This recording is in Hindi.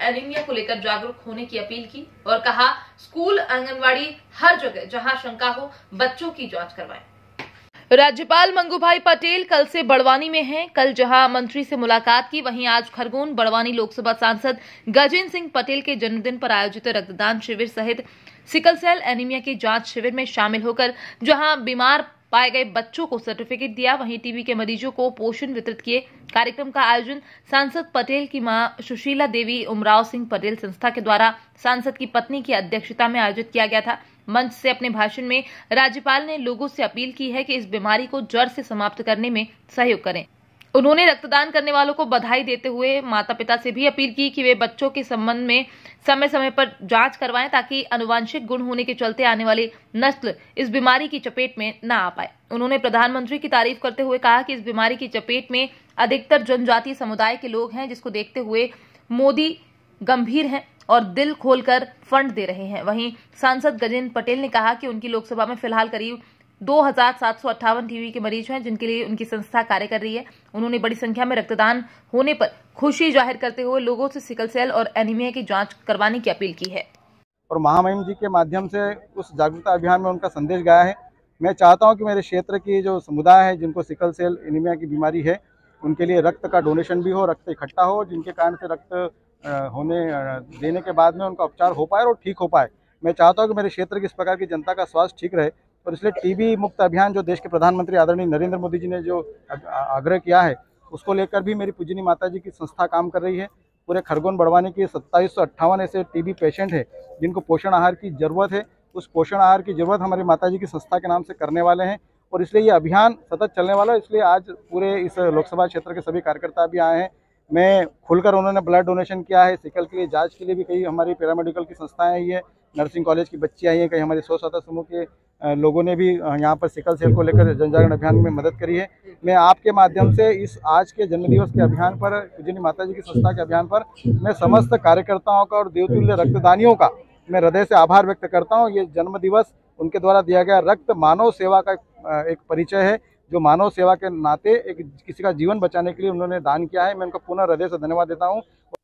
एनीमिया को लेकर जागरूक होने की अपील की और कहा, स्कूल, आंगनवाड़ी, हर जगह जहां शंका हो बच्चों की जांच करवाएं। राज्यपाल मंगूभाई पटेल कल से बड़वानी में हैं। कल जहां मंत्री से मुलाकात की, वहीं आज खरगोन बड़वानी लोकसभा सांसद गजेंद्र सिंह पटेल के जन्मदिन पर आयोजित रक्तदान शिविर सहित सिकल सेल एनीमिया की जांच शिविर में शामिल होकर जहां बीमार पाए गए बच्चों को सर्टिफिकेट दिया, वहीं टीबी के मरीजों को पोषण वितरित किए। कार्यक्रम का आयोजन सांसद पटेल की मां सुशीला देवी उमराव सिंह पटेल संस्था के द्वारा सांसद की पत्नी की अध्यक्षता में आयोजित किया गया था। मंच से अपने भाषण में राज्यपाल ने लोगों से अपील की है कि इस बीमारी को जड़ से समाप्त करने में सहयोग करें। उन्होंने रक्तदान करने वालों को बधाई देते हुए माता पिता से भी अपील की कि वे बच्चों के संबंध में समय समय पर जांच करवाएं ताकि आनुवंशिक गुण होने के चलते आने वाली नस्ल इस बीमारी की चपेट में न आ पाए। उन्होंने प्रधानमंत्री की तारीफ करते हुए कहा कि इस बीमारी की चपेट में अधिकतर जनजातीय समुदाय के लोग हैं, जिसको देखते हुए मोदी गंभीर हैं और दिल खोलकर फंड दे रहे हैं। वहीं सांसद गजेंद्र पटेल ने कहा कि उनकी लोकसभा में फिलहाल करीब 2758 टीबी के मरीज हैं, जिनके लिए उनकी संस्था कार्य कर रही है। उन्होंने बड़ी संख्या में रक्तदान होने पर खुशी जाहिर करते हुए लोगों से सिकल सेल और एनीमिया की जांच करवाने की अपील की है और महामहिम जी के माध्यम से उस जागरूकता अभियान में उनका संदेश गया है। मैं चाहता हूं कि मेरे क्षेत्र की जो समुदाय है जिनको सिकल सेल एनीमिया की बीमारी है, उनके लिए रक्त का डोनेशन भी हो, रक्त इकट्ठा हो, जिनके कारण से रक्त होने देने के बाद में उनका उपचार हो पाए और ठीक हो पाए। मैं चाहता हूं कि मेरे क्षेत्र की इस प्रकार की जनता का स्वास्थ्य ठीक रहे और इसलिए टीबी मुक्त अभियान जो देश के प्रधानमंत्री आदरणीय नरेंद्र मोदी जी ने जो आग्रह किया है, उसको लेकर भी मेरी पूजनीय माता जी की संस्था काम कर रही है। पूरे खरगोन बड़वानी के 2758 ऐसे टीबी पेशेंट हैं जिनको पोषण आहार की ज़रूरत है। उस पोषण आहार की ज़रूरत हमारी माता जी की संस्था के नाम से करने वाले हैं और इसलिए ये अभियान सतत चलने वाला है। इसलिए आज पूरे इस लोकसभा क्षेत्र के सभी कार्यकर्ता भी आए हैं। मैं खुलकर उन्होंने ब्लड डोनेशन किया है। सिकल के लिए जांच के लिए भी कई हमारी पैरामेडिकल की संस्थाएं आई है, नर्सिंग कॉलेज की बच्ची आई हैं, कई हमारे स्वसहायता समूह के लोगों ने भी यहाँ पर सिकल सेल को लेकर जनजागरण अभियान में मदद करी है। मैं आपके माध्यम से इस आज के जन्मदिवस के अभियान पर, पूजनीय माता जी की संस्था के अभियान पर मैं समस्त कार्यकर्ताओं का और देवतुल्य रक्तदानियों का मैं हृदय से आभार व्यक्त करता हूँ। ये जन्मदिवस उनके द्वारा दिया गया रक्त मानव सेवा का एक परिचय है, जो मानव सेवा के नाते एक किसी का जीवन बचाने के लिए उन्होंने दान किया है। मैं उनका पुनः हृदय से धन्यवाद देता हूँ